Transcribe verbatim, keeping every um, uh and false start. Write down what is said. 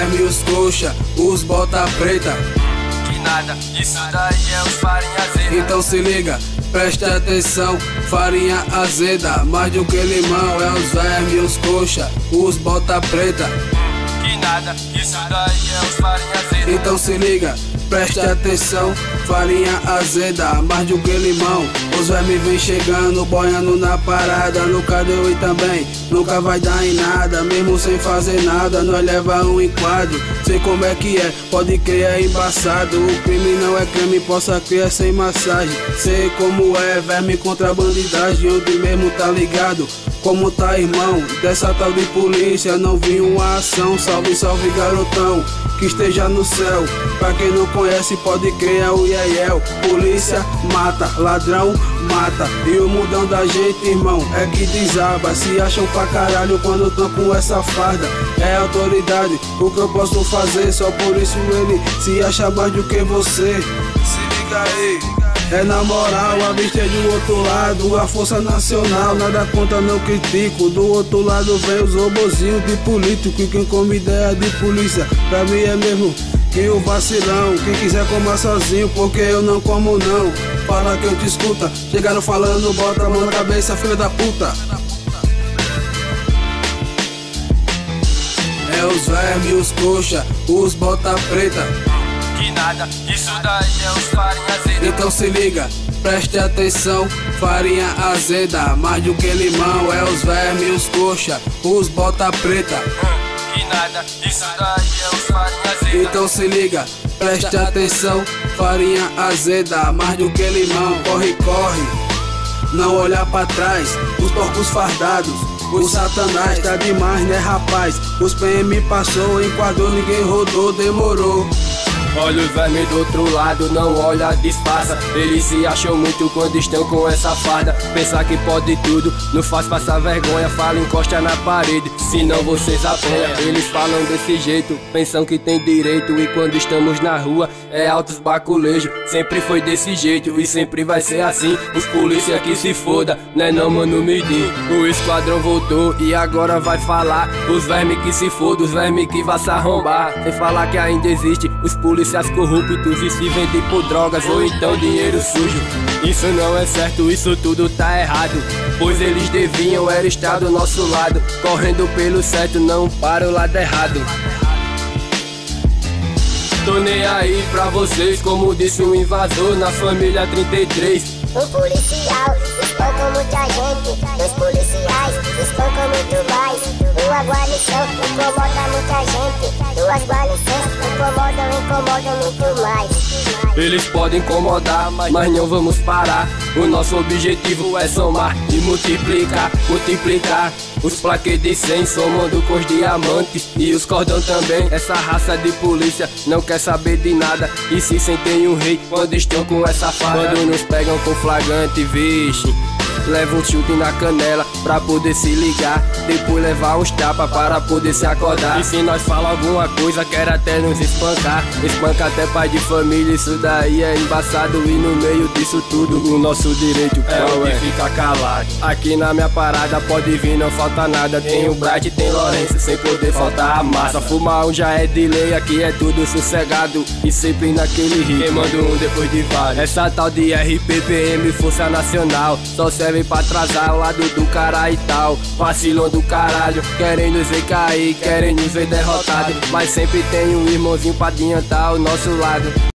vermes, os coxa, os bota preta. Que nada, isso daí é os farinha azeda. Então se liga, preste atenção, farinha azeda, mais do que limão, é os vermes, os coxa, os bota preta. Que nada, isso daí é os farinha azeda. Então se liga, preste atenção, farinha azeda, mais do que limão. Os vermes vem chegando, boiando na parada. Nunca deu e também nunca vai dar em nada. Mesmo sem fazer nada, nós leva um enquadro. Sei como é que é, pode crer, é embaçado. O crime não é crime, possa crer, é sem massagem. Sei como é, verme contra bandidagem. Onde mesmo tá ligado, como tá irmão? Dessa tal de polícia não vi uma ação. Salve, salve garotão, que esteja no céu. Pra quem não conhece pode crer, é o Yeyel. Polícia mata, ladrão mata. E o mundão da gente, irmão, é que desaba. Se acham pra caralho quando tão com essa farda. É autoridade, o que eu posso fazer? Só por isso ele se acha mais do que você. Se liga aí, é na moral, a vista é do outro lado, a força nacional, nada conta, não critico. Do outro lado vem os robozinhos de político, e quem come ideia de polícia, pra mim é mesmo que o vacilão. Quem quiser coma sozinho, porque eu não como não. Fala que eu te escuta, chegaram falando, bota a mão na cabeça, filha da puta. É os vermes, os coxa, os bota preta. Que nada, isso daí é os farinha azeda. Então se liga, preste atenção, farinha azeda, mais do que limão, é os vermes, os coxa, os bota preta. Que nada, isso daí é os farinha azeda. Então se liga, preste atenção, farinha azeda, mais do que limão, corre, corre, não olhar pra trás, os porcos fardados, o satanás tá demais, né rapaz? Os P M passou, enquadrou, ninguém rodou, demorou. Olha os vermes do outro lado, não olha, disfarça. Eles se acham muito quando estão com essa farda. Pensar que pode tudo, não faz passar vergonha. Fala, encosta na parede, senão vocês apanham. Eles falam desse jeito, pensam que tem direito. E quando estamos na rua, é altos baculejos. Sempre foi desse jeito e sempre vai ser assim. Os polícia que se foda, né não, mano, Midim. O esquadrão voltou e agora vai falar. Os vermes que se foda, os vermes que vai se arrombar. Sem falar que ainda existe os polícia corruptos e se vendem por drogas ou então dinheiro sujo. Isso não é certo, isso tudo tá errado, pois eles deviam era estar do nosso lado, correndo pelo certo, não para o lado errado. Tô nem aí pra vocês, como disse um invasor na família trinta e três. Um policial espanca muita gente, dois policiais espancam muito mais. Uma guarnição incomoda muita gente, duas guarnições incomodam, incomodam muito mais. Eles podem incomodar, mas não vamos parar. O nosso objetivo é somar e multiplicar, multiplicar. Os plaquês de cem somando com os diamantes e os cordão também. Essa raça de polícia não quer saber de nada e se sentem um rei quando estão com essa farda. Quando nos pegam com flagrante, vixe, leva um chute na canela pra poder se ligar, depois levar uns tapas para poder se acordar. E se nós fala alguma coisa, quer até nos espancar. Espanca até pai de família, isso daí é embaçado. E no meio disso tudo, o nosso direito é o de ficar calado. Aqui na minha parada pode vir, não falta nada. Tem o Bright, tem Lourenço, sem poder faltar a massa. Fumar um já é de lei, aqui é tudo sossegado e sempre naquele ritmo, queimando um depois de vários. Essa tal de R P P M, Força Nacional, só serve pra atrasar o lado do cara e tal. Vacilão do caralho, querem nos ver cair, querem nos ver derrotado, mas sempre tem um irmãozinho pra adiantar o nosso lado.